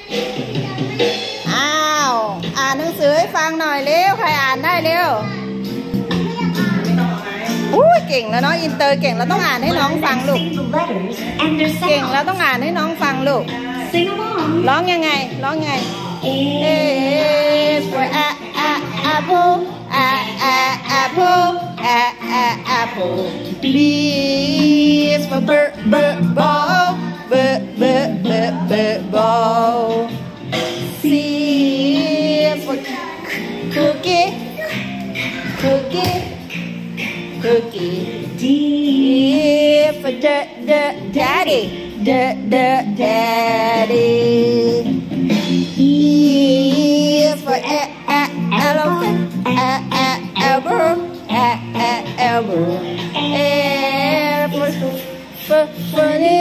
อ้าวอ่านหนังสือให้ฟังหน่อยเร็วใครอ่านได้เร็วอุ้ยเก่งแล้วเนาะอินเตอร์เก่งแล้วต้องอ่านให้น้องฟังลูกเก่งแล้วต้องอ่านให้น้องฟังลูกร้องยังไงร้องยังไงfor apple apple B is for ball ball C is for cookie D is for daddy E is for elephant elbow funny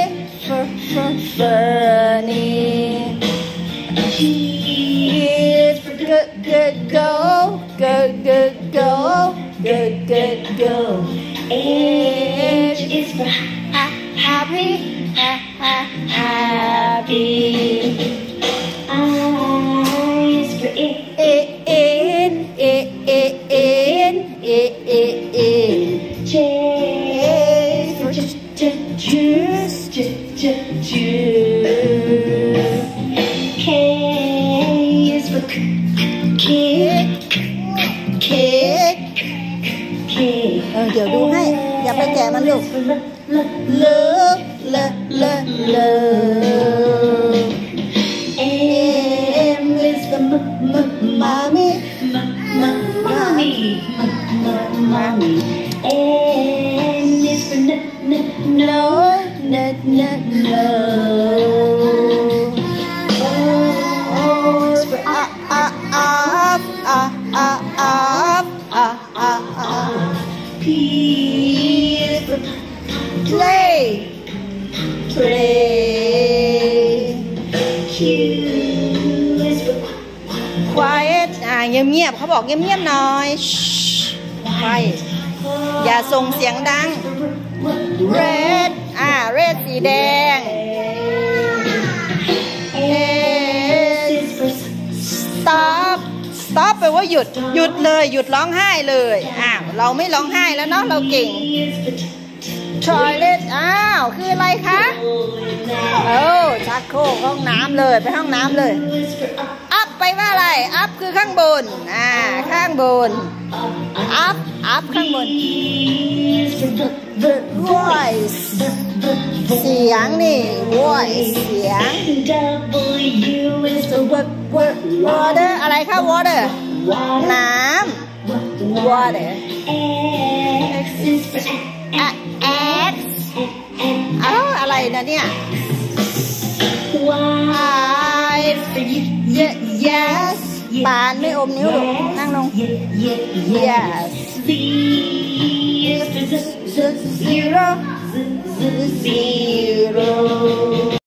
G is for good go H is for happy I is for in J is for juice K is for cake เดี๋ยวดูให้อย่าไปแกะมันลูกเลM is for mommy N is for no O is for P is for play Q is for quiet เงียบเขาบอกเงียบหน่อย quiet อย่าส่งเสียงดัง red red สีแดง S is for stop แปลว่าหยุดเลยหยุดร้องไห้เลยเราไม่ร้องไห้แล้วเนาะเราเก่ง toilet คืออะไรคะชักโครกห้องน้ำเลยไปห้องน้ำเลย up ไปว่าอะไร up คือข้างบนข้างบน up ข้างบน voice เสียงนี่ voice เสียง W is the water อะไรคะ water น้ำ water X is for X อะไรนะเนี่ย Y yes ปานไม่อมนิ้วลูกนั่งลง yes Z is for zero